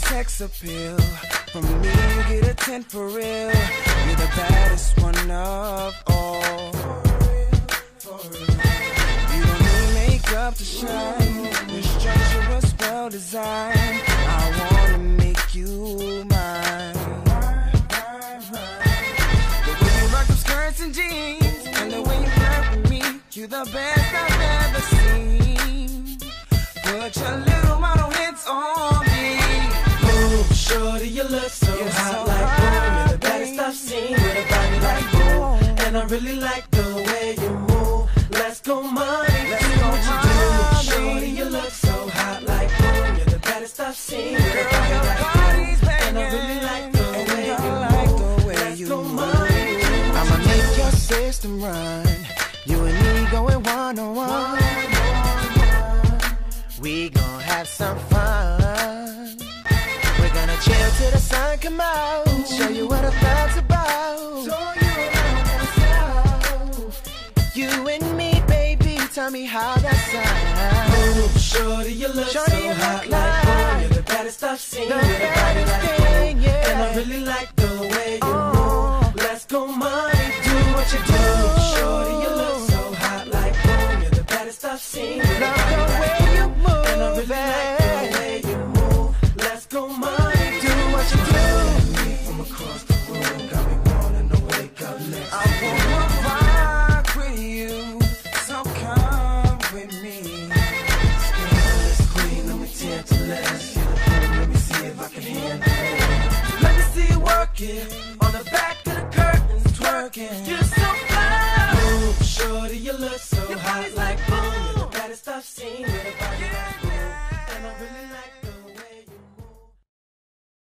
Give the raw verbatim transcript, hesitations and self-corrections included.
sex appeal. From me you get a ten for real. You're the baddest one of all. You don't need makeup to shine. Your structure was well designed. I wanna make you mine. The way you rock them skirts and jeans, and the way you flirt with me, you the best I've ever seen. Put your little model hits on me. Move, shorty, you look so You're hot so like hot, boom. You're the baddest I've seen with a body like boom. And I really like the way you move. Let's go money, let's do what you do. Shorty, you look so hot like boom. You're the baddest I've seen with a body like boom. And I really like the way you move. Let's go money. I'ma make your system run. You and me going one on one. We gon' have some fun. We're gonna chill till the sun come out. Show you what a thug's about. You and me, baby, tell me how that sounds. Move, shorty, you look Shorty, so you hot look like like boom. You're the baddest I've seen the with a body baddest like thing, boom. yeah. And I really like the way you Oh. move. Let's go money, do what you do. Shorty, you look so hot like boom. You're the baddest I've seen with a Love body the like way boom. you move, And I really like the way you move. Let's go money, do what you do. me from across the room, got me wanting to wake up next. I wanna rock with you, so come with me. Scandalous queen, let me tantalize you. Let me see if I can handle it. Let me see you work it on the back of the curtains, twerking. You're so fly. Move, shorty, you look so hot like boom. You're the baddest I've seen.